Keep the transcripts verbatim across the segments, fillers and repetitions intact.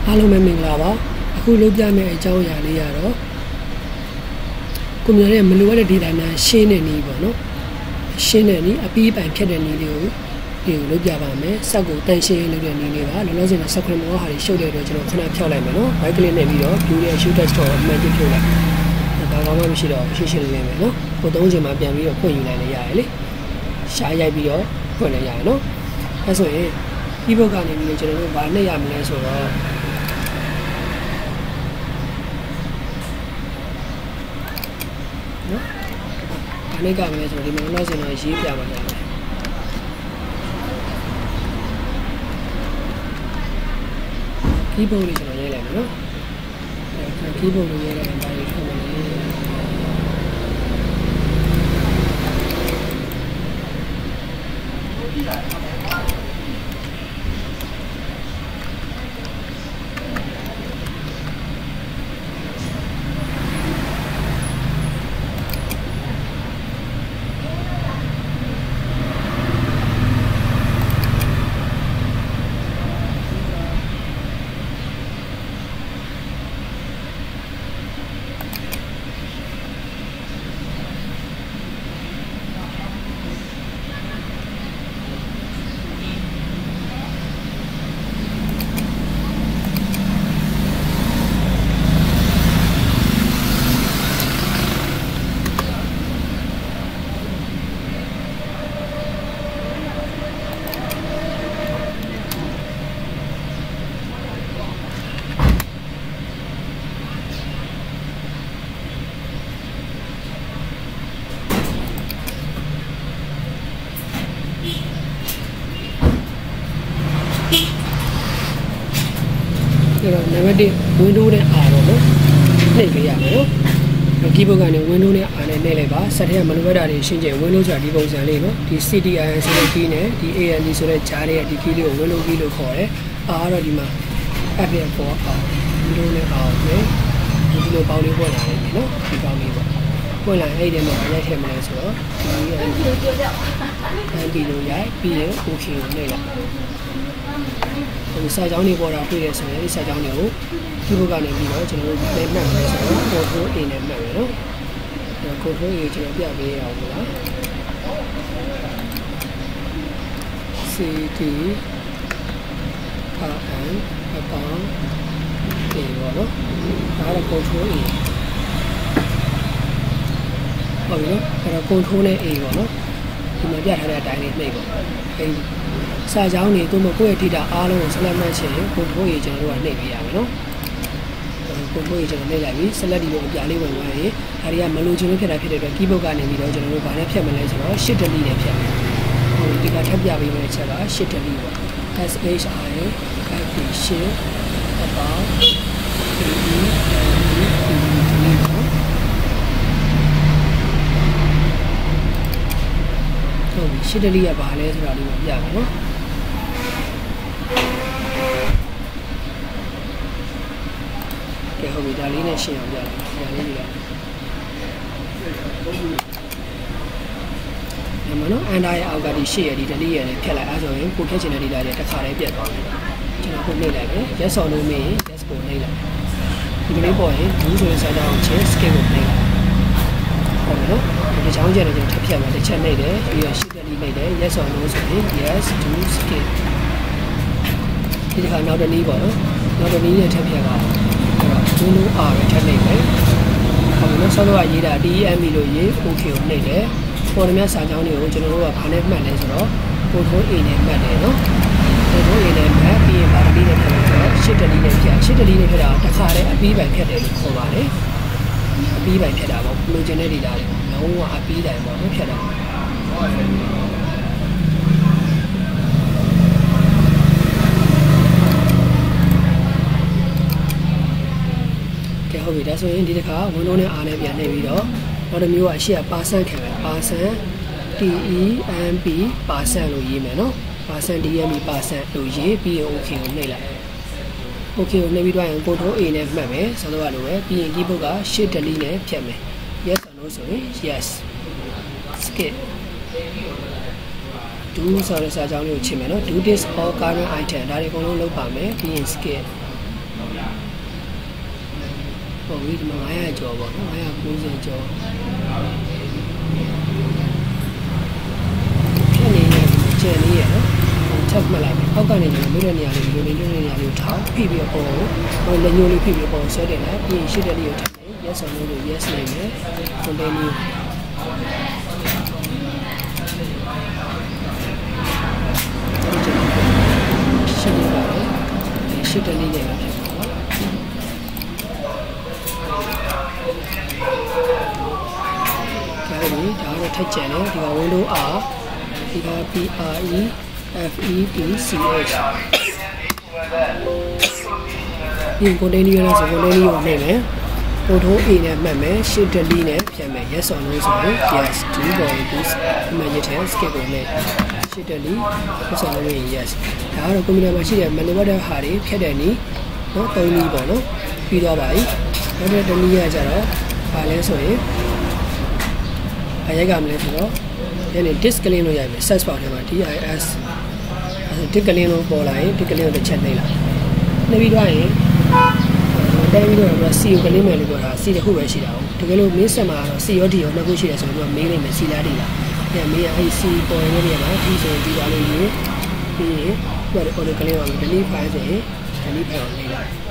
အားလုံးပဲမင်္ဂလာပါအခုလုပ်ပြမယ့်အကြောင်းအရာလေးကတော့ကွန်ပျူတာရဲ့မလိုအပ်တဲ့ data များရှင်းတဲ့နည်းပေါ့နော်ရှင်းတဲ့နည်းအပြီးပိုင်ဖြတ်တဲ့နည်းလေးကိုဒီကိုလုပ်ပြပါမယ်စက်ကိုတန်ရှင်းလုပ်တဲ့နည်းလေးပါလောလောဆယ်မှာ software မောဟာတွေရှုပ်တဲ့အတွက်ကျွန်တော်ခဏဖြောက်လိုက်မယ်နော် right click နဲ့ပြီးတော့ view ရဲ့ show desktop ကိုအမှန်တဖြုတ်လိုက်ဒါကောင်းမှမရှိတော့ရှင်းရှင်းလေးမယ်နော်ကိုသုံးချိန်မှာပြန်ပြီးတော့ဖွင့်ယူလိုက်လည်းရတယ်လေရှားရိုက်ပြီးတော့ဖွင့်လည်းရတယ်နော်အဲဆိုရင် keyboard ကနေပြီးတော့ကျွန်တော်တို့ဘာနဲ့ရမလဲဆိုတော့နော်ဘာနဲ့ကမလဲဆိုတော့ဒီမှာနောက်စင်တော့ရေးပြပါရတယ်keyboard လေးကျွန်တော်ရေးလိုက်မယ်နော်အဲ keyboard လေးရေးလိုက်ရင်ဘာတွေထွက်မလဲနံပါတ် window နဲ့ R တော့နော်နှိပ်ပေးရမယ်နော် keyboard ကနေ window နဲ့ R နဲ့နှိပ်လိုက်ပါစက်ထဲကမလိုအပ်တာတွေရှင်းကျင် window ဆိုတာဒီပုံစံလေးနော်ဒီ C D I N ဆိုတဲ့ key နဲ့ဒီ A N D ဆိုတဲ့ဂျားရဲ့ဒီ key လေးကို window key လို့ခေါ်တယ် R တော့ဒီမှာ F ရဲ့ for R window နဲ့ R နဲ့ဒီလိုပေါင်းလေးပေါ်လာတယ်နော်ဒီပေါင်းလေးပေါ့ပေါ်လာအဲ့ဒီမှာရိုက်ထည့်မလဲဆိုတော့ဒီ A N D လို့ရိုက်ပြီးရင် OK ကိုနှိပ်လိုက်ဒီစာကြောင်းတွေပေါ်တာတွေ့ရဆိုရင်ဒီစာကြောင်းတွေကို keyboard ကနေပြီးတော့ကျွန်တော်တို့ပြန်မှတ်မယ်ဆိုတော့ control A နဲ့မှတ်မယ်နော် control A ကျွန်တော်ပြပေးရအောင်ပေါ့နော် C D R N အပေါင်း A ပေါ့နော်ဒါကတော့ control A ဟုတ်ပြီနော်အဲ့တော့ control နဲ့ A ပေါ့နော်ဒီမှာပြထားတဲ့အတိုင်းလေးနှိပ်ပေါ့အဲ့စာကြောင်းတွေကိုကိုယ့်ရဲ့ data အားလုံးကိုဆက်လက်မှတ်ချင်ရင် control ရေကျွန်တော်တို့ကနှိပ်ပေးရမယ်နော် control ရေကျွန်တော်နှိပ်လိုက်ပြီး select ဒီလိုအပြားလေးဝင်သွားရင်ဒါတွေကမလိုချင်လို့ဖြစ်တာဖြစ်တဲ့အတွက် keyboard ကနေပြီးတော့ကျွန်တော်တို့ဘာနဲ့ဖြတ်မလဲဆိုတော့ shift delete နဲ့ဖြတ်မယ်ဟိုဒီကထပ်ပြပေးမယ့်ချက်က shift delete ပေါ့ S H I F T shift about D E delete ပေါ့ဟုတ်ပြီ shift delete ကဘာလဲဆိုတာလေးကိုပြမယ်နော်ကဲဟုတ်ပြီဒါလေးနဲ့ရှင်းအောင်ပြလိုက်ဒါလေးတွေကဒီမှာနော် under ရဲ့အောက်ကဒီရှေ့ရဲ့ဒီ delete ရဲ့ဖြတ်လိုက်အဲဆိုရင်ကိုဖြတ်ချင်တဲ့ data တွေတစ်ခါတည်းပြတ်သွားတယ်ကျွန်တော်ကိုနှိပ်လိုက်တယ် yes or no မေးရင် yes ကိုနှိပ်လိုက်ဒီကလေးပေါ်ရင် do ဆိုတဲ့စာကြောင်းကိုချင်း skip ကိုနှိပ်လိုက်ဟုတ်ပြီနော်ဒီချောင်းကျန်တဲ့ကျွန်တော်ထပ်ဖြတ်မယ်တစ်ချက်နှိပ်တယ်ပြီးတော့ shift delete နှိပ်တယ် yes or no ဆိုရင် yes do skip ဒီခါနောက်တစ်နည်းပေါ့နော်နောက်တစ်နည်းနဲ့ထပ်ဖြတ်ပါwindow R ပဲထပ်နှိပ်မယ်။ဟောနော်ဆောက်တော့ရေးတာ D E M B လို့ရေး OK ကိုနှိပ်တယ်။ပေါ်ရမြစာကြောင်းတွေကိုကျွန်တော်တို့ကဘာနဲ့မှတ်လဲဆိုတော့ control A နဲ့မှတ်တယ်နော်။ control A နဲ့မှတ်ပြီးရင်ဘာတတိနဲ့ဖြတ်လဲဆိုတော့ shift delete နဲ့ဖြတ် shift delete နဲ့ဖြတ်တာတစ်ခါတည်းအပြီးပိုင်ဖြတ်တယ်လို့ခေါ်ပါတယ်။အပြီးပိုင်ဖြတ်တာပေါ့လိုချင်တဲ့ data တွေလုံးဝအပြီးတိုင်ပေါ့နော်ဖြတ်တာ။ဟုတ်ပြီဒါဆိုရင်ဒီတစ်ခါ window နဲ့ R နဲ့ပြန်နှိပ်ပြီးတော့နောက်တစ်မျိုးကအရှိက percent ခံမယ် percent T E M P percent လို့ရေးမယ်နော် percent D E M P percent လို့ရေးပြီးရင် OK ကိုနှိပ်လိုက် OK ကိုနှိပ်ပြီးတော့ရင် control A နဲ့မှတ်မယ်ဆိုတော့လိုပဲပြီးရင် keyboard က shift delete နဲ့ဖြတ်မယ် yes or no ဆိုရင် yes skip do ဆိုတဲ့စာကြောင်းလေးကိုချိန်မယ်နော် do this all current item ဒါတွေအကုန်လုံးလုပ်ပါမယ်ပြီးရင် skip ပေါ်ပြီးဒီမှာnine hundredကျော်ပေါ့နော်nine hundred ninetyကျော်ဖြစ်နေတဲ့ကျန်လေးရနော်ထပ်မှတ်လိုက်ပြီအောက်ကနေကျွန်တော်မိတဲ့နေရာလေးလိုလေးလေးနေရာလေးကိုထောက်ဖိပြီးတော့ဟိုလက်ညှိုးလေးဖိပြီးပေါ်ဆွဲတယ်လားပြီးရင်ရှစ်တဲ့လေးကိုထပ်တယ် yes or no လို့ yes နေမယ် continue ရှစ်လေးပါပဲရှစ်တဲ့လေးနဲ့ဖြစ်ပါတော့ဒါလေးဒါတော့ထပ်ကြံတယ်ဒီက window R ဒီက P R E F E T C H ဒီ continue လို့ဆို continue ကိုနှိပ်မယ် control A နဲ့မှတ်မယ် shift delete နဲ့ဖြတ်မယ် yes or no ဆိုရင် yes ဒီပေါ်ကို image ထဲ skip ကိုနှိပ် shift delete yes or no ရင် yes ဒါကတော့ computer မှာရှိတဲ့ manual တဲ့ဟာတွေဖြတ်တဲ့နည်းเนาะသုံးနည်းပေါ့နော်ပြီးသွားပါပြီနောက်တစ်နည်းကကြတော့ဘာလဲဆိုရင်အရိုက်ကမလဲဆိုတော့ဒီနေ့ disk ကလေးလို့ရိုက်မယ် search bar ထဲမှာ dis disk ကလေးလို့ပေါ်လာရင် disk ကလေးကိုတစ်ချက်နှိပ်လိုက်နှိပ်ပြီးတော့ရင်တိုင်းပြီးတော့ C ကိုကလေးမယ်လို့ပြောတာ C တစ်ခုပဲရှိတာ။တကယ်လို့မင်းဆက်မှာတော့ C ရော D ရောနှစ်ခုရှိတယ်ဆိုတော့မေးလိုက်မယ် C လား D လား။အဲမင်းကအဲ့ C ပေါ်နေတဲ့နေရာမှာ D ဆိုရင်ဒီပါလို့ရေးပြီးရင်သူက order ကလေးပါလို့ delete file ဆိုရင် delete file ကိုနှိပ်လိုက်။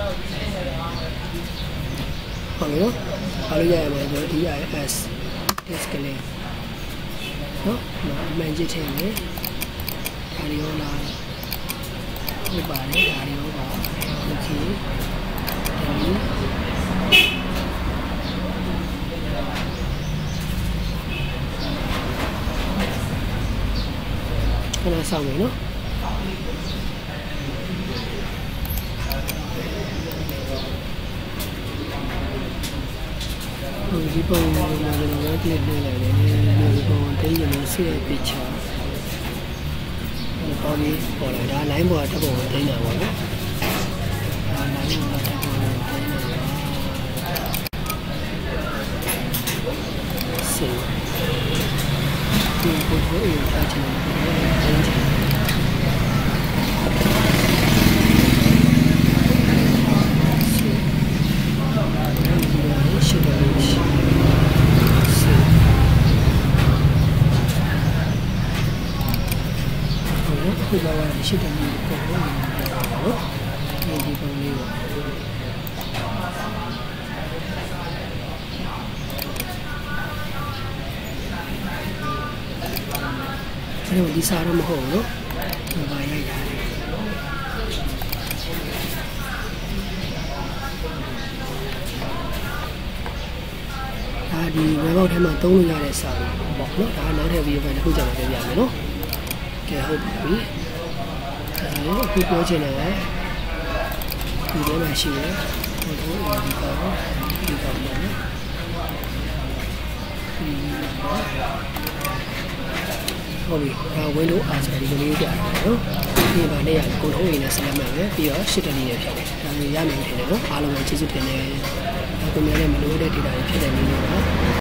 ဟုတ်ပြီနော်။အားလို့ရရမှာဆို dis disk ကလေးနော်။အမှန်ကြည့်ချင်တယ်။ဒါရောလား။ဟုတ်ပါတယ်ဒါရောပါ။ Okayခဏဆောင်မယ်နော်ဒီပုံမှာကျွန်တော်လည်းကြည့်နေလိုက်တယ်ဒီပုံတင်းရလို့ဆေးရပြချာဒီပေါ်ပြီးပေါ်လာဒါ line ပေါ်တက်ပုံကိုတင်းတာပေါ့နော်ဒါ line ပေါ်တက်ပုံကိုတင်းတာဆေးဒီပုံကိုအရင်ထားချင်တယ်တင်းချင်ရှိတယ်ရှိဒီလိုပါရှိတယ်ဒီပုံကိုနော်ဒီပုံလေးကိုအဲ့ဒီစားရမဟုတ်နော်ဒီပါရိုက်တာဒါဒီဝက်ဘောက်ထဲမှာသုံးလို့ရတဲ့စာပေါ့နော်ဒါနောက်ထပ်ဗီဒီယိုဖိုင်တစ်ခုကြာမှာပြပြမယ်နော်ကဲဟုတ်ပါပြီအဲအခုပြောချင်တာကဒီထဲမှာရှိတယ်ဟိုတော့ဒီကောင်ဒီကောင်ပေါ့နော်ဟုတ်ပြီဒါ window R ဆိုတာဒီလိုလေးပြတာနော်ဒီမှာနေရာကိုထုံးရင်းနဲ့ဆက်လက်မှတ်မယ်ပြီးတော့ shift နည်းနဲ့ဖြတ်တယ်ဒါမျိုးရမယ်ထင်တယ်နော်အားလုံးကိုကျေးဇူးတင်တယ်အခုများလည်းမလိုတဲ့ data တွေဖြစ်တယ်နည်းတော့